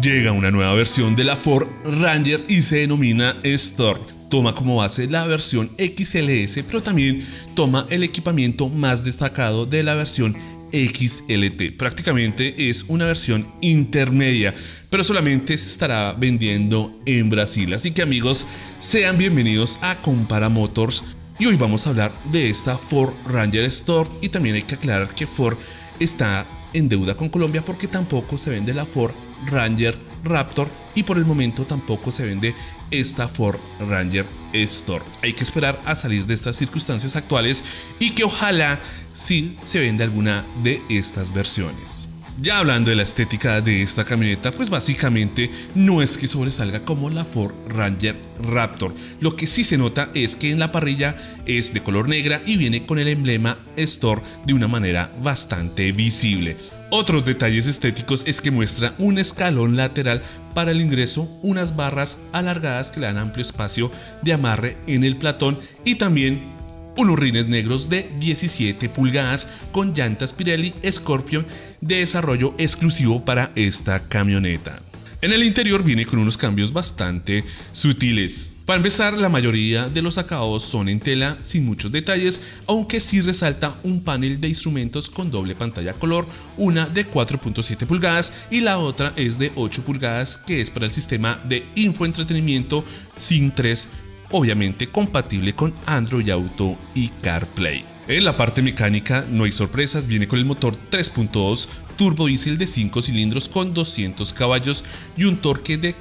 Llega una nueva versión de la Ford Ranger y se denomina Storm. Toma como base la versión XLS, pero también toma el equipamiento más destacado de la versión XLT. Prácticamente es una versión intermedia, pero solamente se estará vendiendo en Brasil. Así que amigos, sean bienvenidos a Compara Motors y hoy vamos a hablar de esta Ford Ranger Storm. Y también hay que aclarar que Ford está en deuda con Colombia porque tampoco se vende la Ford Ranger Raptor y por el momento tampoco se vende esta Ford Ranger Storm. Hay que esperar a salir de estas circunstancias actuales y que ojalá sí se venda alguna de estas versiones. Ya hablando de la estética de esta camioneta, pues básicamente no es que sobresalga como la Ford Ranger Raptor. Lo que sí se nota es que en la parrilla es de color negra y viene con el emblema Storm de una manera bastante visible. Otros detalles estéticos es que muestra un escalón lateral para el ingreso, unas barras alargadas que le dan amplio espacio de amarre en el platón y también unos rines negros de 17 pulgadas con llantas Pirelli Scorpion de desarrollo exclusivo para esta camioneta. En el interior viene con unos cambios bastante sutiles. Para empezar, la mayoría de los acabados son en tela sin muchos detalles, aunque sí resalta un panel de instrumentos con doble pantalla color, una de 4.7 pulgadas y la otra es de 8 pulgadas, que es para el sistema de infoentretenimiento SYNC 3, obviamente compatible con Android Auto y CarPlay. En la parte mecánica no hay sorpresas, viene con el motor 3.2 turbo diésel de 5 cilindros con 200 caballos y un torque de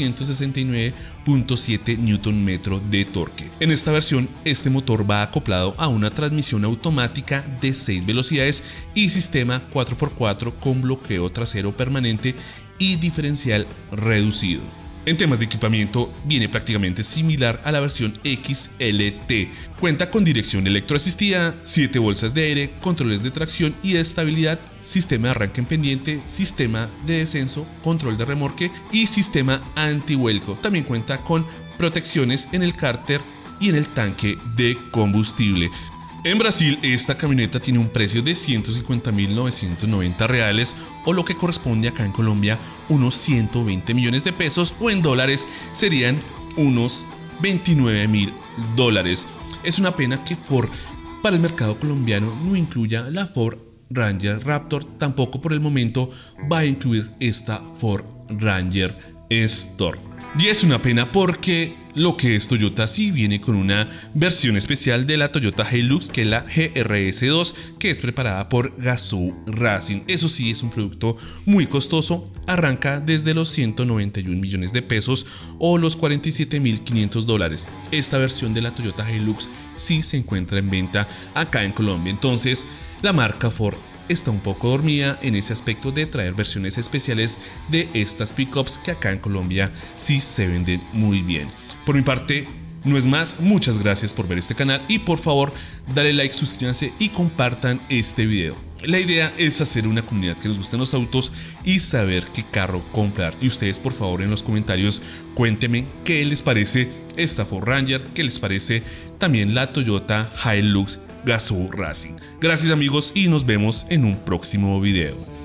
469.7 Nm de torque. En esta versión, este motor va acoplado a una transmisión automática de 6 velocidades y sistema 4x4 con bloqueo trasero permanente y diferencial reducido. En temas de equipamiento viene prácticamente similar a la versión XLT. Cuenta con dirección electroasistida, 7 bolsas de aire, controles de tracción y de estabilidad, sistema de arranque en pendiente, sistema de descenso, control de remolque y sistema antivuelco. También cuenta con protecciones en el cárter y en el tanque de combustible. En Brasil, esta camioneta tiene un precio de 150.990 reales, o lo que corresponde acá en Colombia unos 120 millones de pesos, o en dólares serían unos 29.000 dólares. Es una pena que Ford para el mercado colombiano no incluya la Ford Ranger Raptor, tampoco por el momento va a incluir esta Ford Ranger Storm. Y es una pena porque lo que es Toyota sí viene con una versión especial de la Toyota Hilux, que es la GRS2, que es preparada por Gazoo Racing. Eso sí es un producto muy costoso, arranca desde los 191 millones de pesos o los 47.500 dólares. Esta versión de la Toyota Hilux sí se encuentra en venta acá en Colombia. Entonces la marca Ford está un poco dormida en ese aspecto de traer versiones especiales de estas pickups que acá en Colombia sí se venden muy bien. Por mi parte, no es más, muchas gracias por ver este canal y por favor dale like, suscríbanse y compartan este video. La idea es hacer una comunidad que nos gusten los autos y saber qué carro comprar. Y ustedes por favor en los comentarios cuéntenme qué les parece esta Ford Ranger, qué les parece también la Toyota Hilux Gazoo Racing. Gracias amigos y nos vemos en un próximo video.